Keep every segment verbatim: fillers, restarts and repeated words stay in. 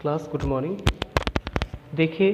Class, good morning. देखिए,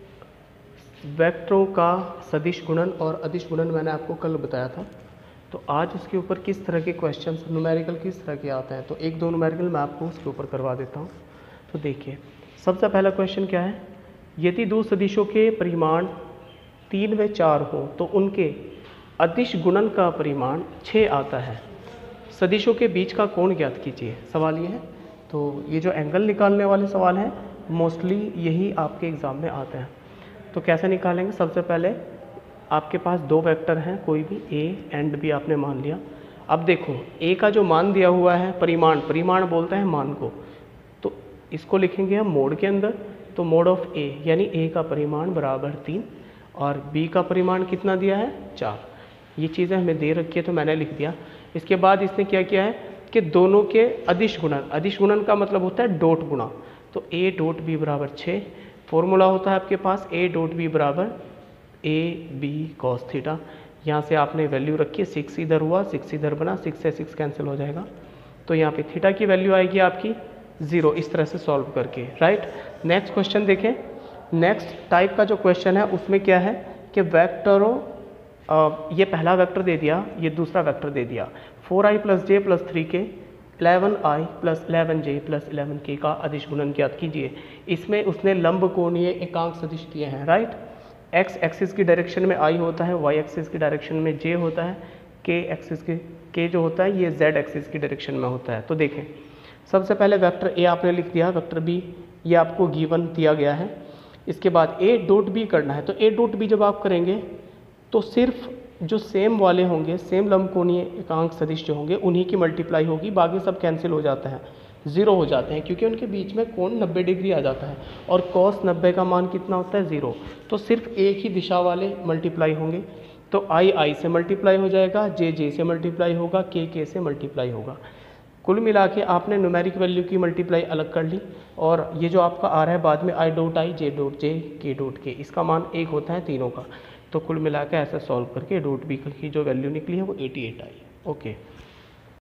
वेक्टरों का सदिश गुणन और अदिश गुणन मैंने आपको कल बताया था। तो आज उसके ऊपर किस तरह के क्वेश्चंस न्यूमेरिकल किस तरह के आते हैं, तो एक दो न्यूमेरिकल मैं आपको उसके ऊपर करवा देता हूँ। तो देखिए, सबसे पहला क्वेश्चन क्या है, यदि दो सदिशों के परिमाण तीन व चार हो तो उनके अदिश गुणन का परिमाण छः आता है। सदिशों के बीच का कोण ज्ञात कीजिए, सवाल ये है। तो ये जो एंगल निकालने वाले सवाल हैं मोस्टली यही आपके एग्ज़ाम में आते हैं। तो कैसे निकालेंगे, सबसे पहले आपके पास दो वेक्टर हैं, कोई भी ए एंड बी आपने मान लिया। अब देखो, ए का जो मान दिया हुआ है परिमाण, परिमाण बोलते हैं मान को, तो इसको लिखेंगे हम मोड के अंदर। तो मोड ऑफ ए यानी ए का परिमाण बराबर तीन और बी का परिमाण कितना दिया है, चार। ये चीज़ें हमें दे रखी है तो मैंने लिख दिया। इसके बाद इसने क्या किया है कि दोनों के अदिश गुणन, अदिश गुणन का मतलब होता है डॉट गुणा। तो ए डॉट बी बराबर छः, फॉर्मूला होता है आपके पास ए डॉट बी बराबर ए बी कॉस थीटा। यहाँ से आपने वैल्यू रखी है, सिक्स इधर हुआ, सिक्स इधर बना, सिक्स से सिक्स कैंसिल हो जाएगा। तो यहाँ पे थीटा की वैल्यू आएगी आपकी ज़ीरो, इस तरह से सॉल्व करके, राइट। नेक्स्ट क्वेश्चन देखें। नेक्स्ट टाइप का जो क्वेश्चन है उसमें क्या है कि वेक्टरों, ये पहला वेक्टर दे दिया, ये दूसरा वेक्टर दे दिया, four I plus J plus three K eleven I plus eleven J plus eleven K का अदिश गुणन ज्ञात कीजिए। इसमें उसने लंब कोणीय एकांक सदिश दिए हैं, राइट। एक्स एक्सिस की डायरेक्शन में आई होता है, वाई एक्सिस की डायरेक्शन में जे होता है, के एक्सिस के के जो होता है ये जेड एक्सिस की डायरेक्शन में होता है। तो देखें, सबसे पहले वेक्टर ए आपने लिख दिया, वेक्टर बी ये आपको गिवन दिया गया है। इसके बाद ए डॉट बी करना है। तो ए डॉट बी जब आप करेंगे तो सिर्फ जो सेम वाले होंगे, सेम लंबकोणीय एकांक सदिश जो होंगे उन्हीं की मल्टीप्लाई होगी, बाकी सब कैंसिल हो जाते हैं, ज़ीरो हो जाते हैं, क्योंकि उनके बीच में कोण नब्बे डिग्री आ जाता है और कॉस नब्बे का मान कितना होता है, ज़ीरो। तो सिर्फ एक ही दिशा वाले मल्टीप्लाई होंगे। तो आई आई से मल्टीप्लाई हो जाएगा, जे जे से मल्टीप्लाई होगा, के के से मल्टीप्लाई होगा। कुल मिला के आपने न्यूमेरिक वैल्यू की मल्टीप्लाई अलग कर ली और ये जो आपका आ रहा है बाद में I dot I, J dot J, के डॉट के, इसका मान एक होता है तीनों का। तो कुल मिला के ऐसे सॉल्व करके डॉट बी की जो वैल्यू निकली है वो अठासी आई। ओके।